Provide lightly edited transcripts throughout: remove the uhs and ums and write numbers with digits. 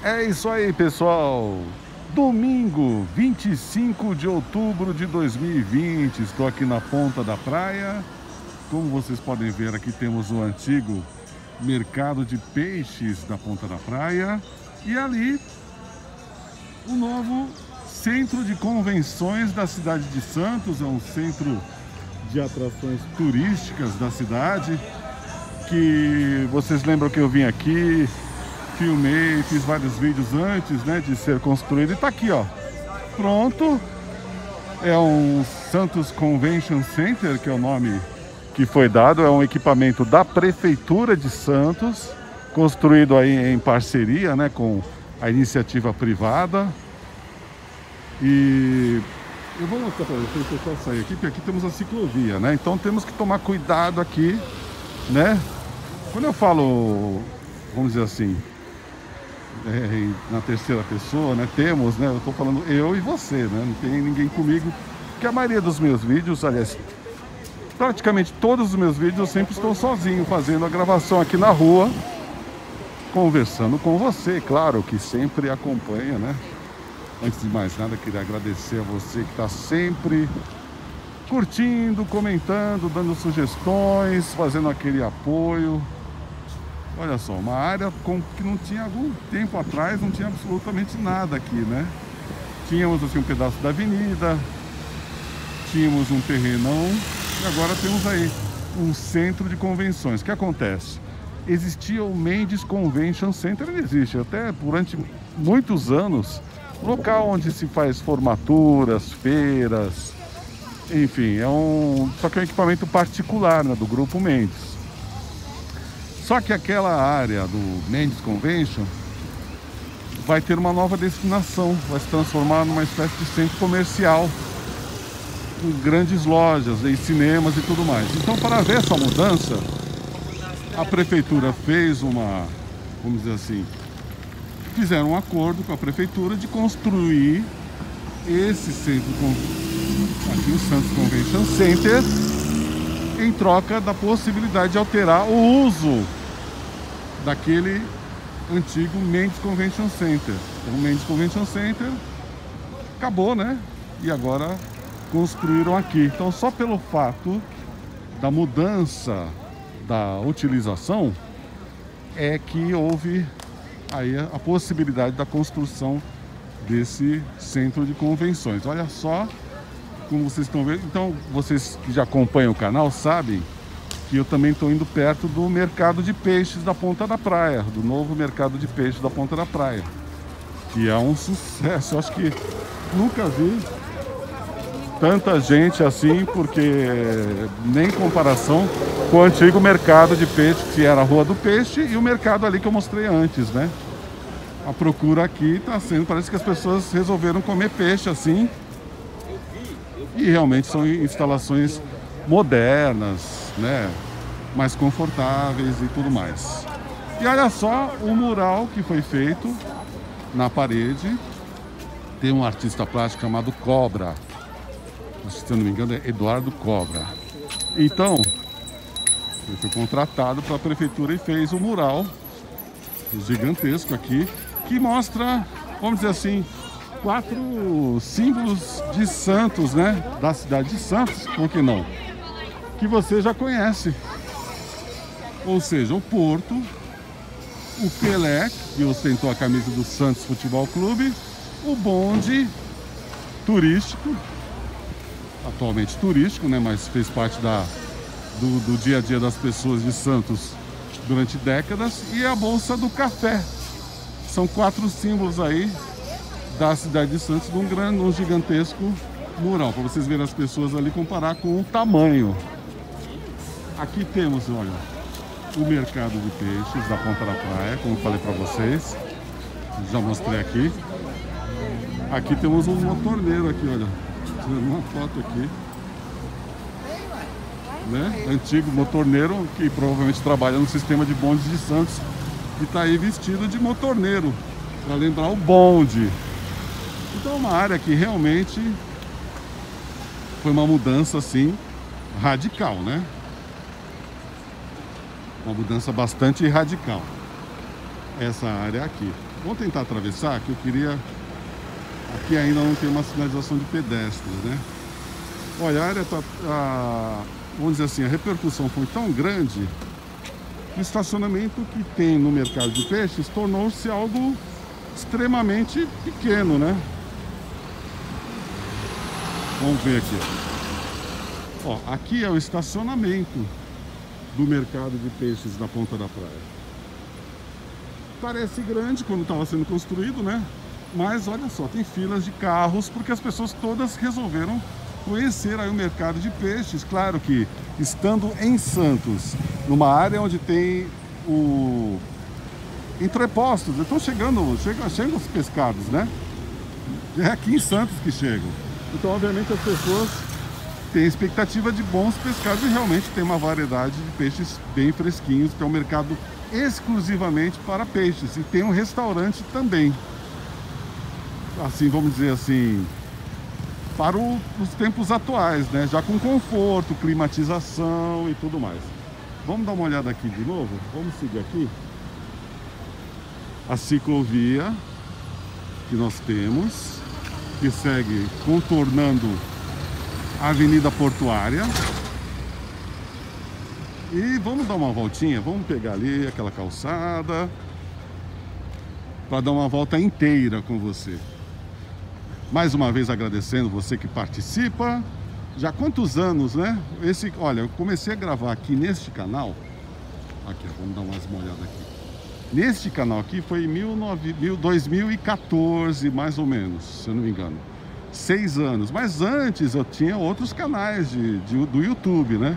É isso aí, pessoal. Domingo, 25 de outubro de 2020. Estou aqui na ponta da praia. Como vocês podem ver, aqui temos o antigo mercado de peixes da ponta da praia. E ali, o novo centro de convenções da cidade de Santos. É um centro de atrações turísticas da cidade. Que vocês lembram que eu vim aqui, filmei, fiz vários vídeos antes, né, de ser construído. E tá aqui, ó, pronto. É um Santos Convention Center, que é o nome que foi dado. É um equipamento da Prefeitura de Santos, construído aí em parceria, né, com a iniciativa privada. E eu vou mostrar para vocês, deixa eu sair aqui, porque aqui temos a ciclovia, né? Então temos que tomar cuidado aqui, né? Quando eu falo, vamos dizer assim, na terceira pessoa, né? Temos, né? Eu tô falando eu e você, né? Não tem ninguém comigo. Porque a maioria dos meus vídeos, aliás, praticamente todos os meus vídeos eu sempre estou sozinho, fazendo a gravação aqui na rua, conversando com você, claro, que sempre acompanha, né? Antes de mais nada, queria agradecer a você que está sempre curtindo, comentando, dando sugestões, fazendo aquele apoio. Olha só, uma área que não tinha algum tempo atrás, não tinha absolutamente nada aqui, né? Tínhamos assim um pedaço da avenida, tínhamos um terrenão e agora temos aí um centro de convenções. O que acontece? Existia o Mendes Convention Center, ele existe até durante muitos anos, local onde se faz formaturas, feiras, enfim, só que é um equipamento particular, né, do Grupo Mendes. Só que aquela área do Mendes Convention vai ter uma nova destinação, vai se transformar numa espécie de centro comercial, com grandes lojas e cinemas e tudo mais. Então, para ver essa mudança, a prefeitura fez vamos dizer assim, fizeram um acordo com a prefeitura de construir esse centro, aqui o Santos Convention Center, em troca da possibilidade de alterar o uso daquele antigo Mendes Convention Center. O Mendes Convention Center acabou, né? E agora construíram aqui. Então, só pelo fato da mudança da utilização é que houve aí a possibilidade da construção desse centro de convenções. Olha só como vocês estão vendo. Então, vocês que já acompanham o canal sabem que eu também estou indo perto do mercado de peixes da Ponta da Praia, do novo mercado de peixes da Ponta da Praia, que é um sucesso. Eu acho que nunca vi tanta gente assim, porque nem em comparação com o antigo mercado de peixe, que era a Rua do Peixe, e o mercado ali que eu mostrei antes, né? A procura aqui está sendo, parece que as pessoas resolveram comer peixe assim. E realmente são instalações modernas, né? Mais confortáveis e tudo mais. E olha só o mural que foi feito na parede. Tem um artista plástico chamado Cobra. Se eu não me engano, é Eduardo Cobra. Então, ele foi contratado para a prefeitura e fez um mural gigantesco aqui, que mostra, vamos dizer assim, 4 símbolos de Santos, né? Da cidade de Santos, por que não? Que você já conhece. Ou seja, o Porto, o Pelé, que ostentou a camisa do Santos Futebol Clube, o bonde turístico, atualmente turístico, né? Mas fez parte do dia a dia das pessoas de Santos durante décadas, e a Bolsa do Café. São 4 símbolos aí da cidade de Santos, num gigantesco mural, para vocês verem as pessoas ali, comparar com o tamanho. Aqui temos, olha, o mercado de peixes da Ponta da Praia, como eu falei para vocês, já mostrei aqui. Aqui temos um motorneiro aqui, olha, tirando uma foto aqui, né? Antigo motorneiro que provavelmente trabalha no sistema de bondes de Santos, que está aí vestido de motorneiro, para lembrar o bonde. Então é uma área que realmente foi uma mudança assim radical, né? Uma mudança bastante radical. Essa área aqui. Vamos tentar atravessar, que eu queria... Aqui ainda não tem uma sinalização de pedestres, né? Olha, a área tá... vamos dizer assim, a repercussão foi tão grande que o estacionamento que tem no mercado de peixes tornou-se algo extremamente pequeno, né? Vamos ver aqui. Ó, aqui é o estacionamento do mercado de peixes na ponta da praia. Parece grande quando estava sendo construído, né? Mas olha só, tem filas de carros porque as pessoas todas resolveram conhecer aí o mercado de peixes. Claro que estando em Santos, numa área onde tem o entrepostos, estão chegando os pescados, né? É aqui em Santos que chegam. Então, obviamente, as pessoas têm expectativa de bons pescados e realmente tem uma variedade de peixes bem fresquinhos, que é um mercado exclusivamente para peixes. E tem um restaurante também. Assim, vamos dizer assim, para os tempos atuais, né? Já com conforto, climatização e tudo mais. Vamos dar uma olhada aqui de novo? Vamos seguir aqui. A ciclovia que nós temos, que segue contornando a Avenida Portuária. E vamos dar uma voltinha, vamos pegar ali aquela calçada para dar uma volta inteira com você. Mais uma vez agradecendo você que participa. Já há quantos anos, né? Olha, eu comecei a gravar aqui neste canal. Aqui, vamos dar uma olhada aqui. Neste canal aqui foi em 2014, mais ou menos, se eu não me engano. 6 anos. Mas antes eu tinha outros canais do YouTube, né?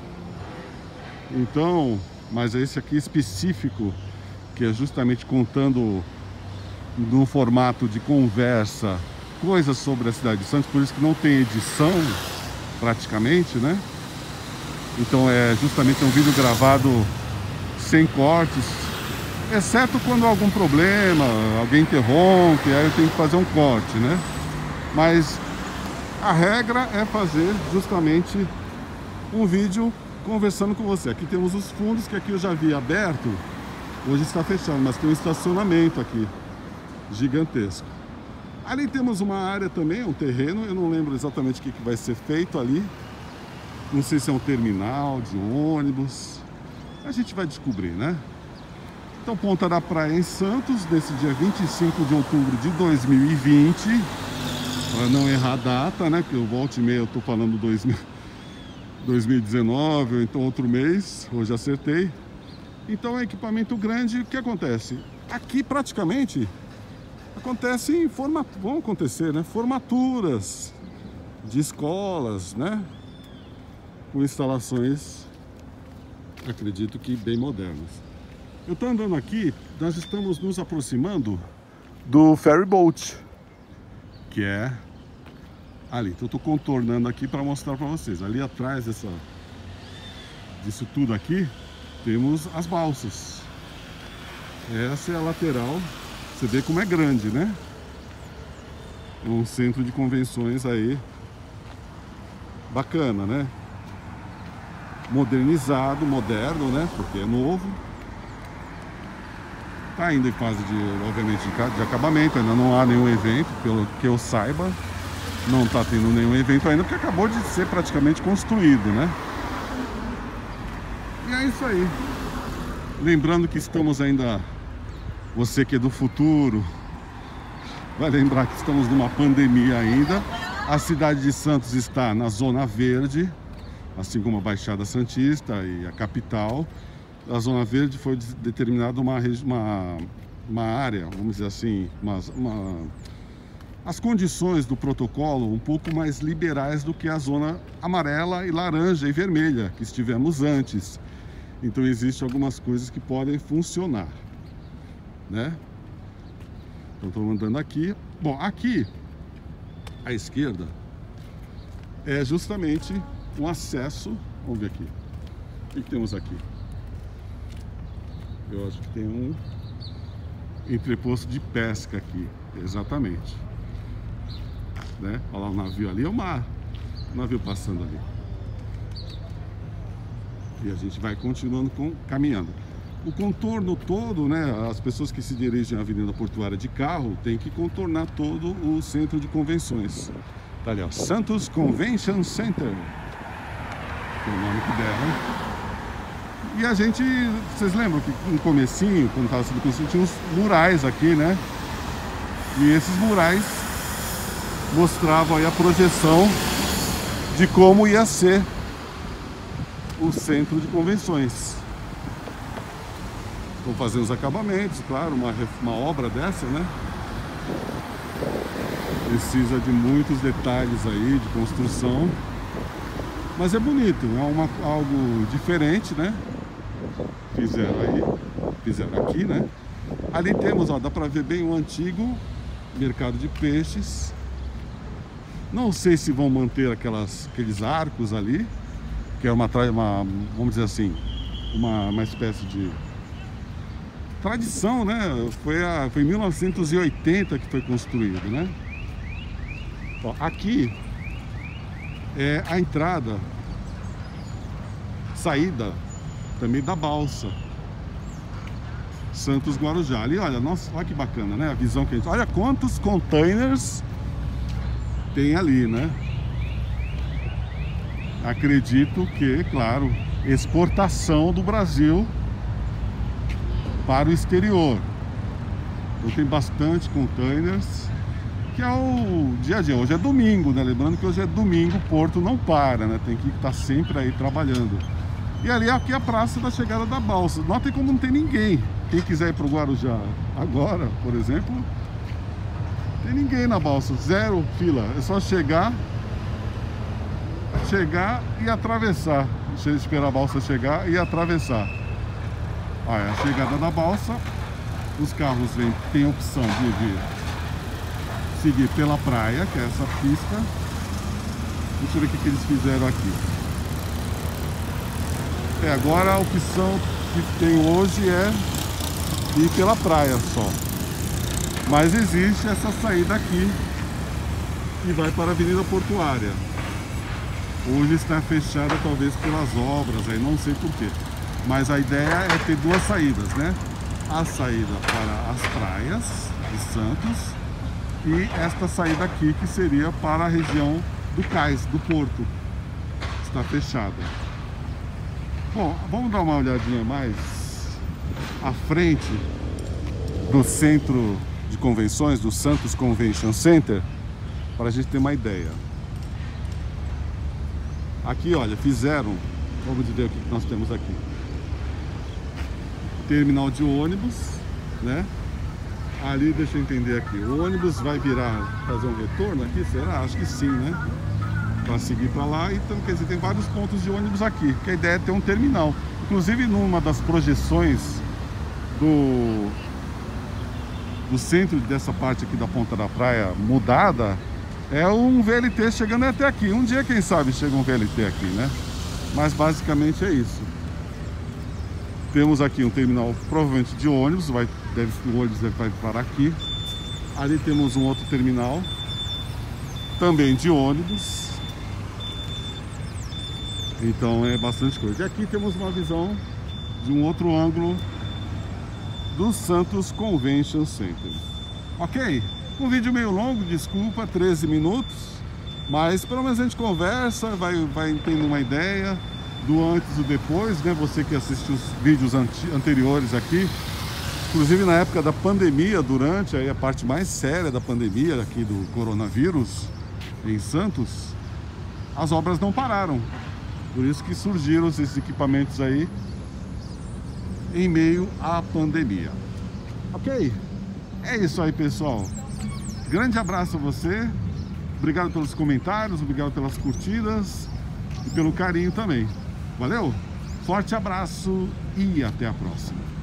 Então, mas esse aqui específico, que é justamente contando no formato de conversa coisas sobre a cidade de Santos, por isso que não tem edição praticamente, né? Então é justamente um vídeo gravado sem cortes, exceto quando há algum problema, alguém interrompe, aí eu tenho que fazer um corte, né? Mas a regra é fazer justamente um vídeo conversando com você. Aqui temos os fundos, que aqui eu já vi aberto, hoje está fechado, mas tem um estacionamento aqui gigantesco. Ali temos uma área também, um terreno, eu não lembro exatamente o que vai ser feito ali. Não sei se é um terminal de ônibus. A gente vai descobrir, né? Então, Ponta da Praia em Santos, nesse dia 25 de outubro de 2020. Para não errar a data, né? Porque eu volto e meia, eu tô falando 2019, ou então outro mês. Hoje acertei. Então, é equipamento grande. O que acontece? Aqui, praticamente... vão acontecer, né? Formaturas de escolas, né? Com instalações, acredito que bem modernas. Eu estou andando aqui, nós estamos nos aproximando do ferry boat, que é ali. Então, eu estou contornando aqui para mostrar para vocês. Ali atrás disso tudo aqui, temos as balsas. Essa é a lateral. Você vê como é grande, né? É um centro de convenções aí bacana, né? Modernizado, moderno, né? Porque é novo. Tá ainda em fase obviamente, de acabamento. Ainda não há nenhum evento, pelo que eu saiba. Não tá tendo nenhum evento ainda, porque acabou de ser praticamente construído, né? E é isso aí. Lembrando que estamos ainda... Você que é do futuro vai lembrar que estamos numa pandemia ainda. A cidade de Santos está na Zona Verde, assim como a Baixada Santista e a capital. A Zona Verde foi determinada uma área, vamos dizer assim, as condições do protocolo um pouco mais liberais do que a zona amarela e laranja e vermelha que estivemos antes. Então existem algumas coisas que podem funcionar, né? Então estou andando aqui. Bom, aqui à esquerda é justamente um acesso. Vamos ver aqui. O que temos aqui? Eu acho que tem um entreposto de pesca aqui. Exatamente, né? Olha lá o navio ali, é o mar. O navio passando ali. E a gente vai continuando caminhando. o contorno todo, né? As pessoas que se dirigem à Avenida Portuária de carro têm que contornar todo o centro de convenções. Tá ali, ó, Santos Convention Center, que é o nome que deram. E a gente, vocês lembram que no comecinho, quando estava sendo construído, tinha uns murais aqui, né? E esses murais mostravam aí a projeção de como ia ser o centro de convenções. Vão fazer os acabamentos, claro, uma obra dessa, né? Precisa de muitos detalhes aí de construção, mas é bonito, é algo diferente, né? Fizeram aqui, né? Ali temos, ó, dá pra ver bem o antigo mercado de peixes. Não sei se vão manter aqueles arcos ali, que é uma vamos dizer assim, uma espécie de tradição, né? Foi em 1980 que foi construído, né? Ó, aqui é a entrada, saída também da balsa Santos Guarujá. Ali, olha, nossa, olha que bacana, né? A visão que a gente... Olha quantos containers tem ali, né? Acredito que, claro, exportação do Brasil para o exterior. Então tem bastante containers, que é o dia a dia. Hoje é domingo, né? Lembrando que hoje é domingo, o porto não para, né? Tem que estar sempre aí trabalhando. E ali aqui é a praça da chegada da balsa. Notem como não tem ninguém. Quem quiser ir para o Guarujá agora, por exemplo, tem ninguém na balsa, zero fila. É só chegar e atravessar. Deixa eu esperar a balsa chegar e atravessar. Olha, a chegada da balsa, os carros têm a opção de seguir pela praia, que é essa pista. Deixa eu ver o que eles fizeram aqui. Agora a opção que tem hoje é ir pela praia só. Mas existe essa saída aqui que vai para a Avenida Portuária. Hoje está fechada talvez pelas obras, aí não sei porquê. Mas a ideia é ter duas saídas, né? A saída para as praias de Santos e esta saída aqui que seria para a região do cais, do porto. Está fechada. Bom, vamos dar uma olhadinha mais à frente do centro de convenções, do Santos Convention Center, para a gente ter uma ideia. Aqui, olha, fizeram, vamos ver o que nós temos aqui. Terminal de ônibus, né? Ali, deixa eu entender aqui, o ônibus vai virar, fazer um retorno aqui, será? Acho que sim, né? Para seguir para lá. Então, quer dizer, tem vários pontos de ônibus aqui, que a ideia é ter um terminal. Inclusive, numa das projeções do centro dessa parte aqui da ponta da praia mudada, é um VLT chegando até aqui. Um dia, quem sabe, chega um VLT aqui, né? Mas basicamente é isso. Temos aqui um terminal provavelmente de ônibus, o ônibus vai parar aqui. Ali temos um outro terminal, também de ônibus. Então é bastante coisa. E aqui temos uma visão de um outro ângulo do Santos Convention Center. Ok? Um vídeo meio longo, desculpa, 13 minutos. Mas pelo menos a gente conversa, vai tendo uma ideia do antes e do depois, né? Você que assistiu os vídeos anteriores aqui, inclusive na época da pandemia, durante aí a parte mais séria da pandemia aqui do coronavírus em Santos, as obras não pararam. Por isso que surgiram esses equipamentos aí em meio à pandemia. Ok? É isso aí, pessoal. Grande abraço a você. Obrigado pelos comentários, obrigado pelas curtidas e pelo carinho também. Valeu? Forte abraço e até a próxima.